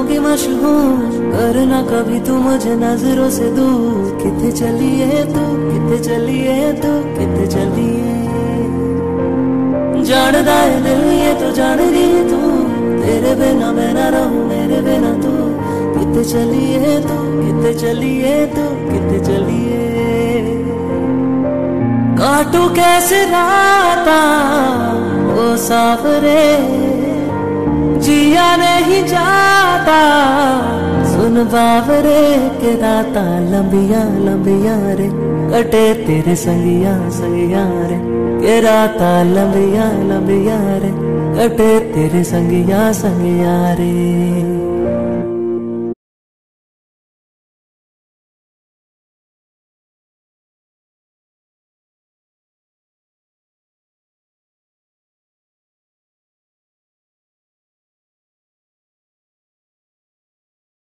जाऊंगी मशहूर, करना कभी तू मुझे नजरों से दूर। किथे चलिए तू, किथे चलिए तू, किथे चलिए। जानदा है दिल ये तो जान रही तू, तेरे बिना मैं ना रहूं मेरे बिना तू। किथे चलिए तू, किथे चलिए तू, किथे चलिए। काटू कैसे राता ओ सावरे, जिया नहीं जाता सुन बावरे। के राता लंबिया लंबिया रे, कटे तेरे संगिया संगिया रे। के राता लंबिया लंबिया रे, कटे तेरे संगिया संगिया रे।